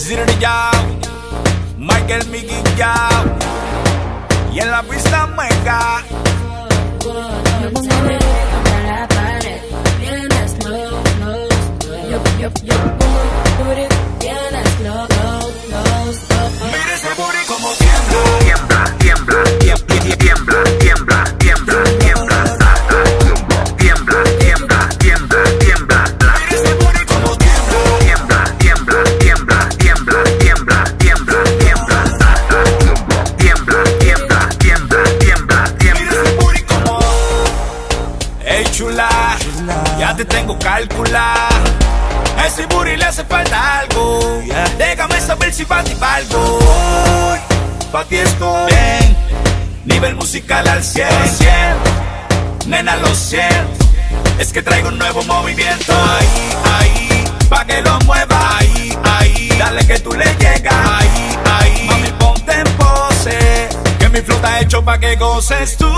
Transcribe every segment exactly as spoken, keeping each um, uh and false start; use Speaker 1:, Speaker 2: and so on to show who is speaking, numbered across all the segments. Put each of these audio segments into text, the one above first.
Speaker 1: Zirri Yao, Michael Miki Yao, y en la pista mega.
Speaker 2: Yo pongo contra la pared, bien slow, slow, slow. Yo, yo, yo pongo booty, bien slow, slow, slow, slow.
Speaker 1: Mira ese booty como tiembla,
Speaker 3: Tiembla, tiembla, tiembla, tiembla, tiembla, tiembla, tiembla, tiembla, tiembla, tiembla, tiembla.
Speaker 1: mira ese booty como tiembla,
Speaker 3: Tiembla, tiembla, tiembla, tiembla, tiembla, tiembla, tiembla, tiembla, tiembla, tiembla, tiembla,
Speaker 1: mira
Speaker 3: tiembla.
Speaker 1: ese booty como. Hey chula, ya te tengo calculada. A ese booty le hace falta algo. Déjame saber si pa' ti valgo. Pa' ti estoy bien, nivel musical al cien. Nena, lo siento, es que traigo un nuevo movimiento. Ahí, ahí, pa' que lo mueva. Ahí, ahí, dale que tú le llegas. Ahí, ahí, mami, ponte en pose, que mi flow está hecho pa' que goces tú.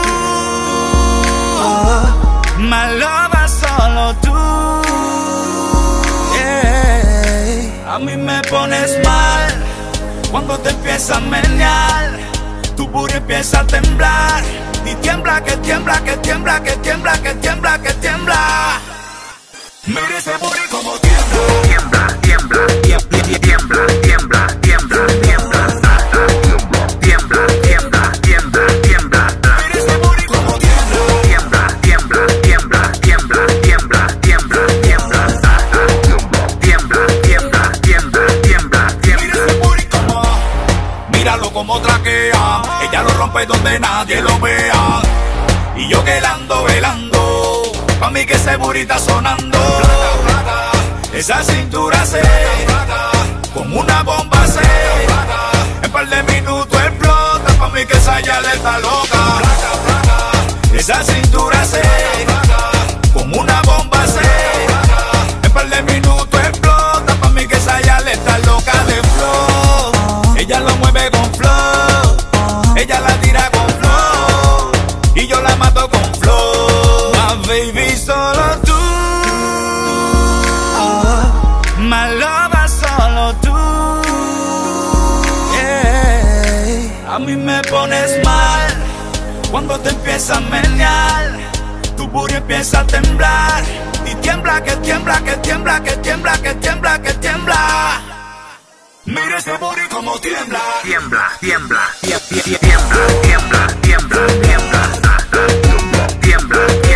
Speaker 1: Maloba solo tú. Yeah. A mí me pones mal cuando te empieza a menear, tu booty empieza a temblar. Y tiembla, que tiembla, que tiembla, que tiembla, que tiembla, que tiembla. Mira ese booty como tiembla.
Speaker 3: Tiembla, tiembla, tiembla, tiembla, tiembla, tiembla, tiembla, tiembla, tiembla, tiembla, tiembla.
Speaker 1: Mira ese booty como tiembla.
Speaker 3: Tiembla, tiembla, tiembla, tiembla, tiembla, tiembla, tiembla, tiembla, tiembla, tiembla, tiembla,
Speaker 1: Mira
Speaker 3: tiembla.
Speaker 1: ese booty como. Míralo como traquea. Ella lo rompe donde nadie lo vea. Y yo que la ando velando, pa' mí que ese booty está sonando. Esa cintura se como una bomba se. En par de minutos explota, pa' mí que esa ya le está loca. Esa cintura se como una bomba se. En par de minutos explota, pa' mí que esa ya le está loca de flow. Ella lo mueve con flow, ella la tira con flow, y yo la mato con flow. My baby, solo tú. Maloba, solo tú. Yeah. A mí me pones mal cuando te empieza a menear, tu booty empieza a temblar. Y tiembla, que tiembla, que tiembla, que tiembla, que tiembla, que tiembla. Mira ese booty como tiembla.
Speaker 3: Tiembla, tiembla, tiembla, tiembla, tiembla, tiembla, tiembla, tiembla, tiembla.